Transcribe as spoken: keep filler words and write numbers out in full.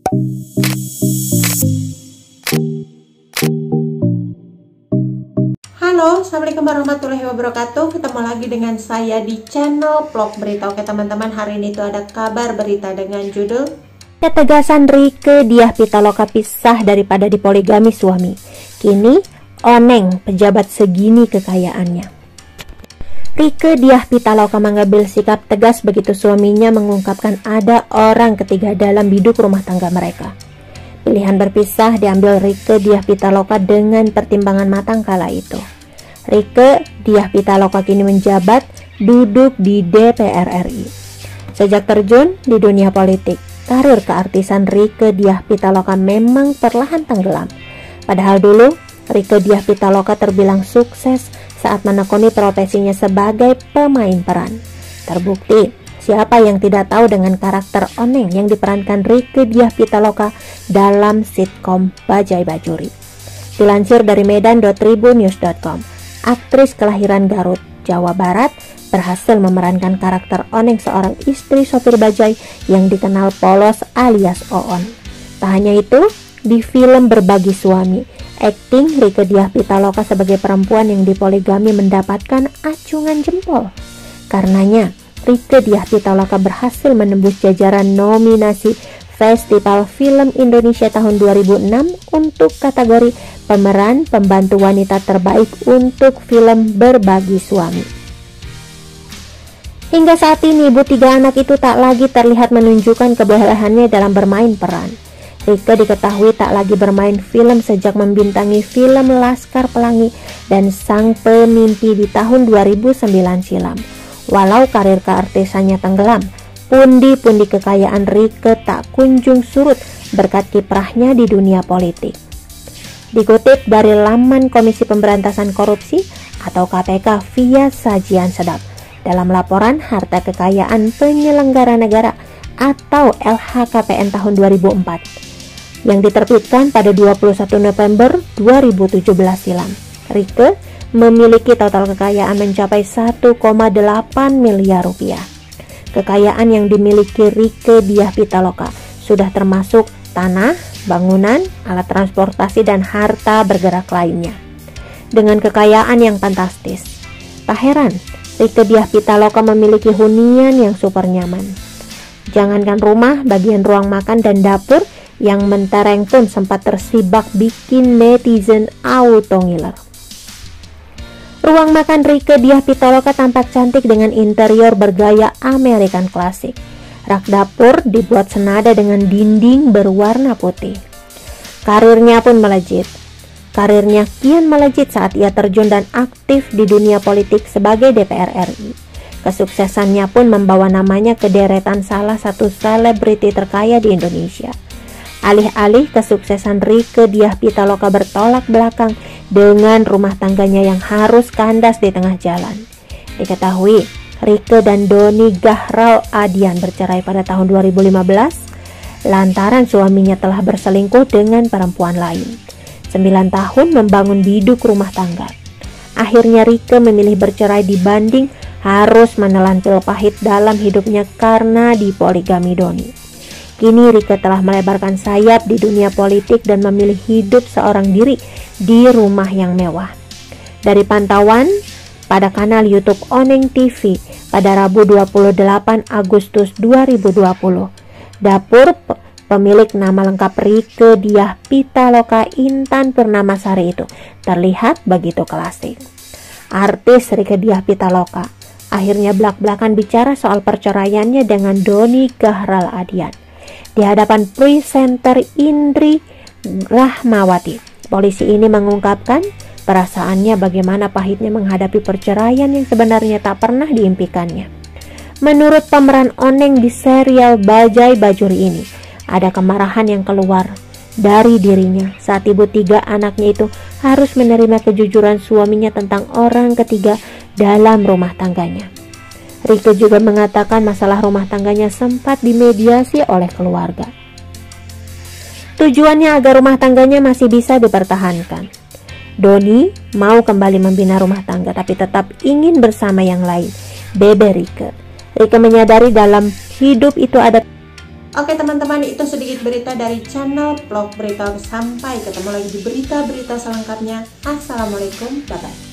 Halo, assalamualaikum warahmatullahi wabarakatuh. Ketemu lagi dengan saya di channel vlog berita. Oke teman-teman, hari ini tuh ada kabar berita dengan judul ketegasan Rieke Diah Pitaloka pisah daripada dipoligami suami. Kini oneng pejabat segini kekayaannya. Rieke Diah Pitaloka mengambil sikap tegas begitu suaminya mengungkapkan ada orang ketiga dalam biduk rumah tangga mereka. Pilihan berpisah diambil Rieke Diah Pitaloka dengan pertimbangan matang kala itu. Rieke Diah Pitaloka kini menjabat duduk di D P R R I. Sejak terjun di dunia politik, karir keartisan Rieke Diah Pitaloka memang perlahan tenggelam. Padahal dulu Rieke Diah Pitaloka terbilang sukses saat menekuni profesinya sebagai pemain peran. Terbukti, siapa yang tidak tahu dengan karakter oneng yang diperankan Rieke Diah Pitaloka dalam sitkom Bajaj Bajuri. Dilansir dari medan dot tribunnews dot com, aktris kelahiran Garut, Jawa Barat, berhasil memerankan karakter oneng seorang istri sopir bajai yang dikenal polos alias Oon. Tak hanya itu, di film Berbagi Suami, akting Rieke Diah Pitaloka sebagai perempuan yang dipoligami mendapatkan acungan jempol. Karenanya, Rieke Diah Pitaloka berhasil menembus jajaran nominasi Festival Film Indonesia tahun dua ribu enam untuk kategori pemeran pembantu wanita terbaik untuk film Berbagi Suami. Hingga saat ini, ibu tiga anak itu tak lagi terlihat menunjukkan kebolehannya dalam bermain peran. Rieke diketahui tak lagi bermain film sejak membintangi film Laskar Pelangi dan Sang Pemimpi di tahun dua ribu sembilan silam. Walau karir keartisannya tenggelam, pundi-pundi kekayaan Rieke tak kunjung surut berkat kiprahnya di dunia politik. Dikutip dari laman Komisi Pemberantasan Korupsi atau K P K via Sajian Sedap, dalam laporan harta kekayaan penyelenggara negara atau L H K P N tahun dua ribu empat yang diterbitkan pada dua puluh satu November dua ribu tujuh belas silam, Rieke memiliki total kekayaan mencapai satu koma delapan miliar rupiah. Kekayaan yang dimiliki Rieke Diah Pitaloka sudah termasuk tanah, bangunan, alat transportasi, dan harta bergerak lainnya. Dengan kekayaan yang fantastis, tak heran Rieke Diah Pitaloka memiliki hunian yang super nyaman. Jangankan rumah, bagian ruang makan dan dapur yang mentereng pun sempat tersibak bikin netizen auto ngiler. Ruang makan Rieke Diah Pitaloka tampak cantik dengan interior bergaya American klasik. Rak dapur dibuat senada dengan dinding berwarna putih. Karirnya pun melejit. Karirnya kian melejit saat ia terjun dan aktif di dunia politik sebagai D P R R I. Kesuksesannya pun membawa namanya ke deretan salah satu selebriti terkaya di Indonesia. Alih-alih kesuksesan Rieke Diah Pitaloka bertolak belakang dengan rumah tangganya yang harus kandas di tengah jalan. Diketahui, Rieke dan Doni Gahral Adian bercerai pada tahun dua ribu lima belas lantaran suaminya telah berselingkuh dengan perempuan lain. sembilan tahun membangun biduk rumah tangga. Akhirnya Rieke memilih bercerai dibanding harus menelan pil pahit dalam hidupnya karena dipoligami Doni. Kini Rieke telah melebarkan sayap di dunia politik dan memilih hidup seorang diri di rumah yang mewah. Dari pantauan pada kanal YouTube Oneng T V pada Rabu dua puluh delapan Agustus dua ribu dua puluh, dapur pemilik nama lengkap Rieke Diah Pitaloka Intan Purnamasari itu terlihat begitu klasik. Artis Rieke Diah Pitaloka akhirnya belak-belakan bicara soal perceraiannya dengan Doni Gahral Adian di hadapan presenter Indri Rahmawati. Polisi ini mengungkapkan perasaannya bagaimana pahitnya menghadapi perceraian yang sebenarnya tak pernah diimpikannya. Menurut pemeran oneng di serial Bajaj Bajuri ini, ada kemarahan yang keluar dari dirinya saat ibu tiga anaknya itu harus menerima kejujuran suaminya tentang orang ketiga dalam rumah tangganya. Rieke juga mengatakan masalah rumah tangganya sempat dimediasi oleh keluarga. Tujuannya agar rumah tangganya masih bisa dipertahankan. Doni mau kembali membina rumah tangga tapi tetap ingin bersama yang lain, Bebe Rieke. Rieke menyadari dalam hidup itu ada Oke teman-teman, itu sedikit berita dari channel Vlog Berita. Sampai ketemu lagi di berita-berita selengkapnya. Assalamualaikum, bye-bye.